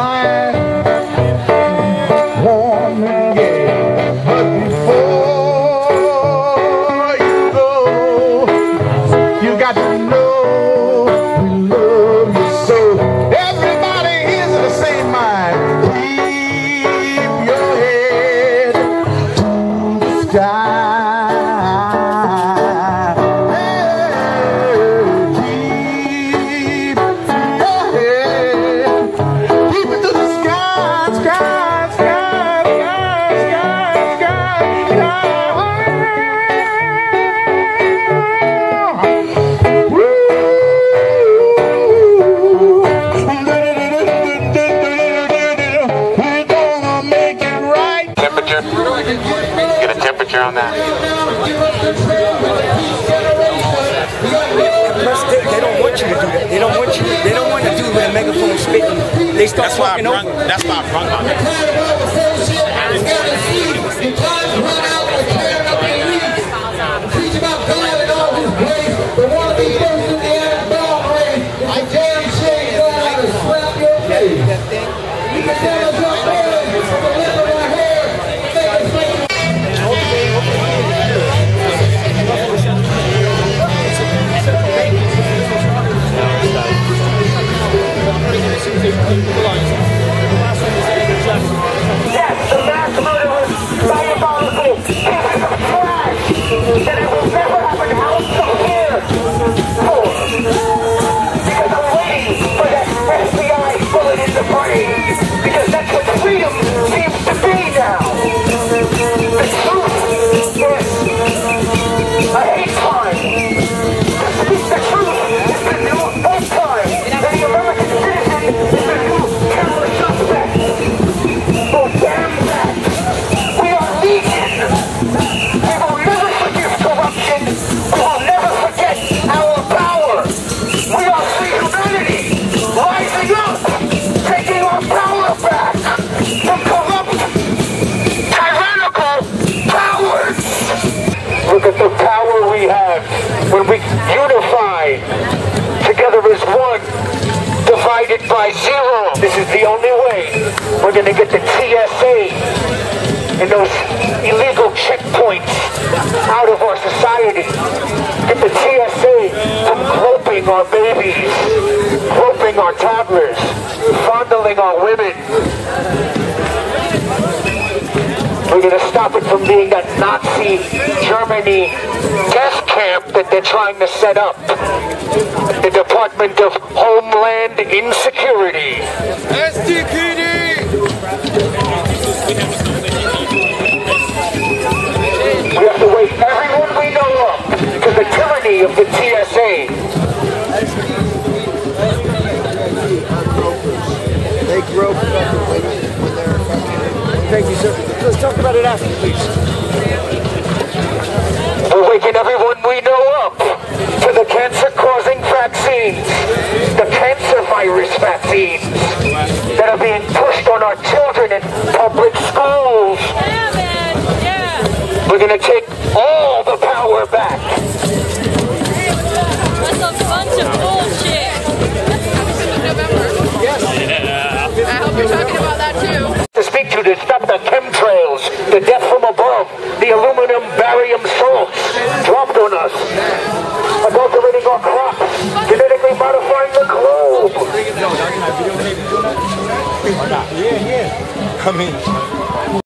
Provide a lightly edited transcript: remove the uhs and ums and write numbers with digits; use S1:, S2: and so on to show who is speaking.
S1: fine, warm and gay. But before you go, you got to know we love you so. Everybody here's in the same mind. Keep your head to the sky.
S2: Get a temperature on that.
S3: They don't want you to do that. They don't want you. They don't want to do that megaphone spitting. They start talking over.
S2: That's why I brung on it.
S4: Yes, the mass murderer, diabolical, trash, that it will never happen out here. Because I'm waiting for that FBI bullet in the brain. Because that's what freedom seems to be now. The truth is a hate crime. To speak the truth is the new hate crime. And the American citizen is the new terrorist suspect. So damn that. We are legion. We will never forgive corruption. We will never forget our power. We are free humanity. Rising up. Taking our power back. From corrupt, tyrannical cowards. Look at the power we have when we unify together as one. Divided by zero. This is the only way we're going to get the TSA and those illegal checkpoints out of our society. Get the TSA from groping our babies, groping our toddlers, fondling our women. We're going to stop it from being that Nazi Germany death camp that they're trying to set up. The Department of Homeland Insecurity. SDPD! We have to wake everyone we know up to the tyranny of the TSA.
S3: They grope when they're fucking. Thank you, sir. Let's talk about it after, please.
S4: We're waking everyone we know up to the cancer-causing vaccines, the cancer virus vaccines that are being pushed on our children in public schools.
S5: Yeah, man. Yeah.
S4: We're going to take all the power back.
S5: That's a bunch of bullshit. November.
S4: Yes.
S5: I hope you're talking about that too.
S4: To speak to stop the chemtrails, the death from above, the aluminum barium salts dropped on us, adulterating our crops, genetically modifying the globe.
S3: Yeah. I mean.